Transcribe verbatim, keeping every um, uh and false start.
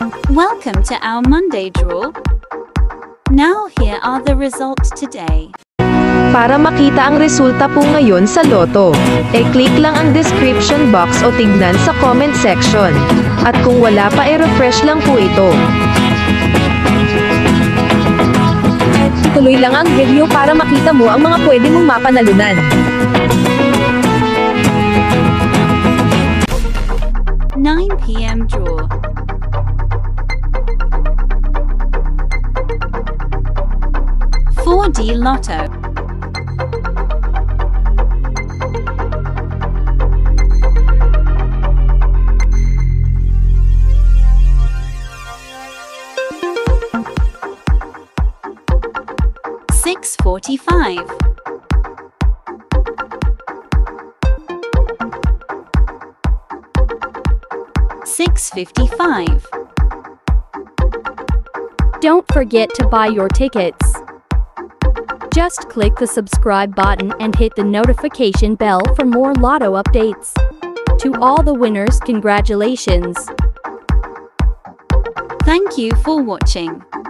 Welcome to our Monday draw. Now here are the results today. Para makita ang resulta po ngayon sa loto, e-click lang ang description box o tignan sa comment section. At kung wala pa, e-refresh lang po ito. Tuloy lang ang video para makita mo ang mga pwede mong mapanalunan. nine p m draw. four D Lotto. six forty-five. six fifty-five. Don't forget to buy your tickets. Just click the subscribe button and hit the notification bell for more lotto updates. To all the winners, congratulations. Thank you for watching.